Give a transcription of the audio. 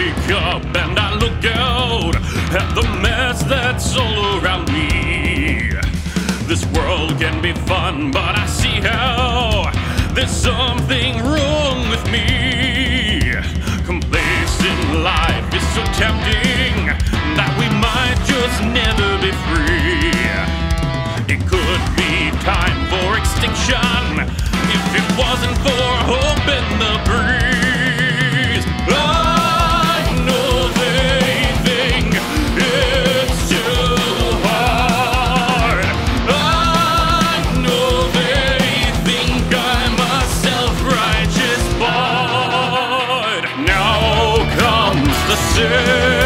wake up and I look out at the mess that's all around me. This world can be fun, but I see how there's something wrong with me. Complacent life is so tempting that we might just never be free. It could be time for extinction if it wasn't for hope in the breeze. I know they think it's too hard. I know they think I'm a self-righteous bard. Now comes the